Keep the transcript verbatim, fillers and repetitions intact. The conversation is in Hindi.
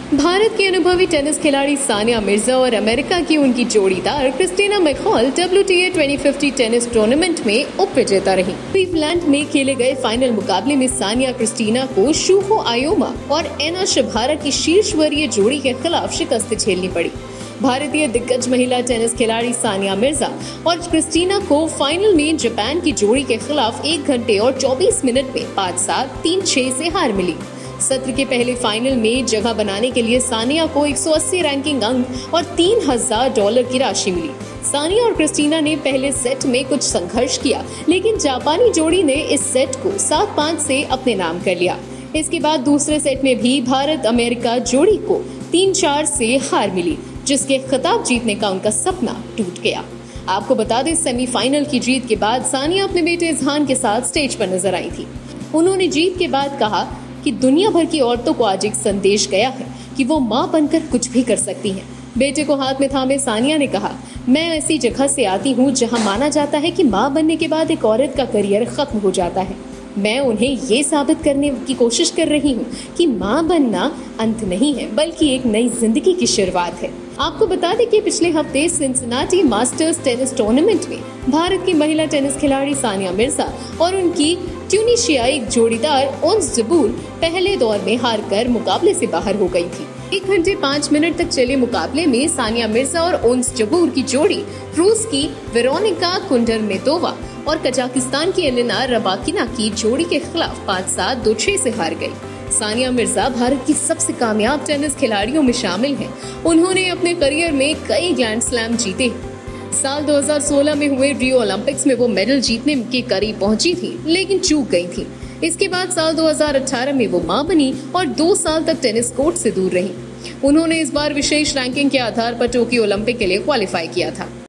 भारत की अनुभवी टेनिस खिलाड़ी सानिया मिर्जा और अमेरिका की उनकी जोड़ीदार Christina McHale W T A twenty fifty tennis tournament में उप विजेता रही। क्लीवलैंड में खेले गए फाइनल मुकाबले में सानिया क्रिस्टीना को शुहो आयोमा और एना शभारा की शीर्ष वरीय जोड़ी के खिलाफ शिकस्त झेलनी पड़ी। भारतीय दिग्गज महिला टेनिस खिलाड़ी सानिया मिर्जा और क्रिस्टीना को फाइनल में जापान की जोड़ी के खिलाफ एक घंटे और चौबीस मिनट में पाँच सात तीन छह से हार मिली। सत्र के पहले फाइनल में जगह बनाने के लिए सानिया को एक सौ अस्सी रैंकिंग अंक और तीन हजार डॉलर की राशि मिली। सानिया और क्रिस्टीना ने पहले सेट में कुछ संघर्ष किया, लेकिन जापानी जोड़ी ने इस सेट को सात पाँच से अपने नाम कर लिया। इसके बाद दूसरे सेट में भी भारत अमेरिका जोड़ी को तीन चार से हार मिली, जिसके खिताब जीतने का उनका सपना टूट गया। आपको बता दें, सेमीफाइनल की जीत के बाद सानिया अपने बेटे इजहान के साथ स्टेज पर नजर आई थी। उन्होंने जीत के बाद कहा कि दुनिया भर की औरतों को आज एक संदेश गया है कि वो माँ बनकर कुछ भी कर सकती हैं। बेटे को हाथ में थामे सानिया ने कहा, मैं ऐसी जगह से आती हूँ जहाँ माना जाता है कि माँ बनने के बाद एक औरत का करियर खत्म हो जाता है। मैं उन्हें ये साबित करने की कोशिश कर रही हूँ कि माँ बनना अंत नहीं है, बल्कि एक नई जिंदगी की शुरुआत है। आपको बता दें कि पिछले हफ्ते सिंसिनाटी मास्टर्स टेनिस टूर्नामेंट में भारत की महिला टेनिस खिलाड़ी सानिया मिर्जा और उनकी ट्यूनीशियाई जोड़ीदार ओंस जबूर पहले दौर में हारकर मुकाबले से बाहर हो गई थी। एक घंटे पाँच मिनट तक चले मुकाबले में सानिया मिर्जा और ओंस जबूर की जोड़ी रूस की वेरोनिका कुंडरमेतोवा और कजाकिस्तान की एलेना रबाकिना की जोड़ी के खिलाफ पाँच सात दो छह से हार गई। सानिया मिर्जा भारत की सबसे कामयाब टेनिस खिलाड़ियों में शामिल हैं। उन्होंने अपने करियर में कई ग्रैंड स्लैम जीते। साल दो हज़ार सोलह में हुए रियो ओलंपिक्स में वो मेडल जीतने के करीब पहुंची थी, लेकिन चूक गई थी। इसके बाद साल दो हज़ार अठारह में वो मां बनी और दो साल तक टेनिस कोर्ट से दूर रही। उन्होंने इस बार विशेष रैंकिंग के आधार पर टोक्यो ओलंपिक के लिए क्वालिफाई किया था।